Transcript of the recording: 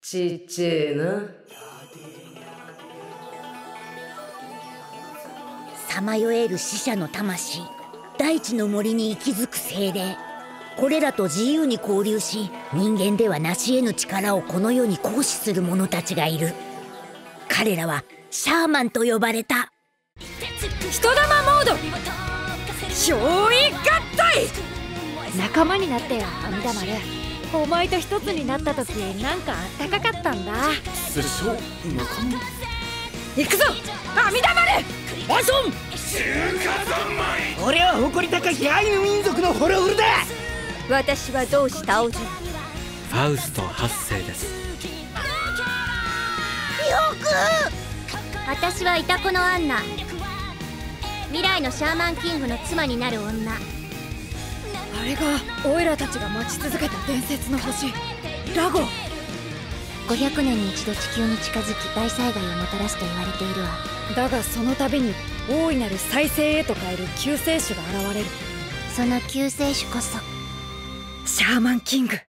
ちっちぇえな。 さまよえる死者の魂、大地の森に息づく精霊、これらと自由に交流し、人間では成し得ぬ力をこの世に行使する者たちがいる。彼らはシャーマンと呼ばれた。 人玉モード憑依合体。仲間になってよ阿弥陀丸。お前と一つになった時なんかあったかかったんだ。 拙者仲間。 行くぞ阿弥陀丸。 アソン俺は誇り高きアイヌ民族のホロフルだ。 私は同志タオジュン。 ファウスト8世です。 私はイタコのアンナ、未来のシャーマンキングの妻になる女。 あれがオイラたちが待ち続けた伝説の星ラゴ。 500年に一度地球に近づき大災害をもたらすと言われているわ。 だがその度に大いなる再生へと変える救世主が現れる。 その救世主こそシャーマンキング。